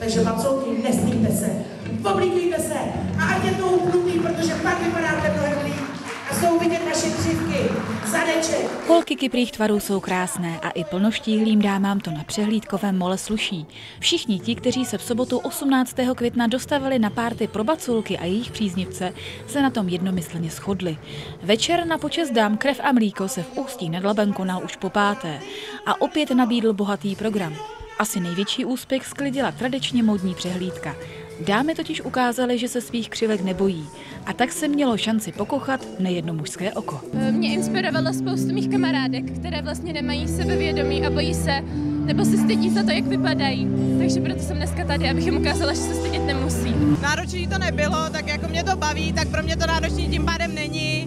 Takže bacolky, nestýďte se, oblíkejte se a ať je to upnutý, protože pak vypadáte mnohem líp a jsou vidět naše křivky, zadeček. Holky kyprých tvarů jsou krásné a i plnoštíhlým dámám to na přehlídkovém mole sluší. Všichni ti, kteří se v sobotu 18. května dostavili na párty pro baculky a jejich příznivce, se na tom jednomyslně shodli. Večer na počest dám Krev a mlíko se v Ústí nad Labem konal už po páté a opět nabídl bohatý program. Asi největší úspěch sklidila tradičně módní přehlídka. Dámy totiž ukázaly, že se svých křivek nebojí a tak se mělo šanci pokochat nejedno mužské oko. Mě inspirovala spoustu mých kamarádek, které vlastně nemají sebevědomí a bojí se, nebo se stydí za to, jak vypadají. Takže proto jsem dneska tady, abych jim ukázala, že se stydět nemusí. Náročný to nebylo, tak jako mě to baví, tak pro mě to náročný tím pádem není.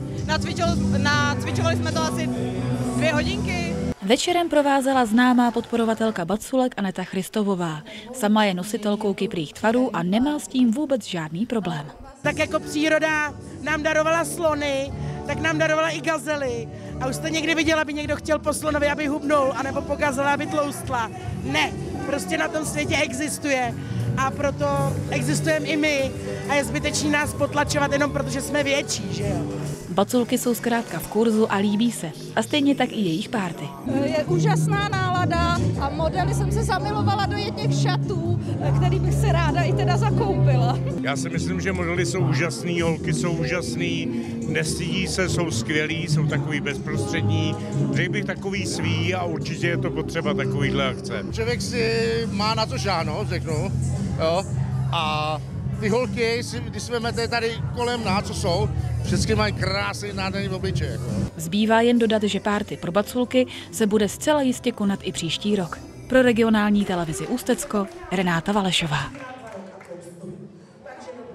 Nacvičovali jsme to asi 2 hodinky. Večerem provázela známá podporovatelka baculek Aneta Christovová. Sama je nositelkou kyprých tvarů a nemá s tím vůbec žádný problém. Tak jako příroda nám darovala slony, tak nám darovala i gazely. A už jste někdy viděla, aby někdo chtěl po slonovi, aby hubnul, anebo po gazele, aby tloustla. Ne, prostě na tom světě existuje. A proto existujeme i my. A je zbytečný nás potlačovat jenom protože jsme větší, že jo? Baculky jsou zkrátka v kurzu a líbí se. A stejně tak i jejich párty. Je úžasná nálada a modely jsem se zamilovala do jedněch šatů, který bych se ráda i teda zakoupila. Já si myslím, že modely jsou úžasný, holky jsou úžasný, nestydí se, jsou skvělí, jsou takový bezprostřední. Řekl bych takový svý a určitě je to potřeba takovýhle akce. Člověk si má na to žáhnout, řeknu, jo, a ty holky, když si vezmete tady kolem nás, co jsou, všechny mají krásný, nádherný obličej. Jako. Zbývá jen dodat, že párty pro baculky se bude zcela jistě konat i příští rok. Pro regionální televizi Ústecko Renáta Valešová.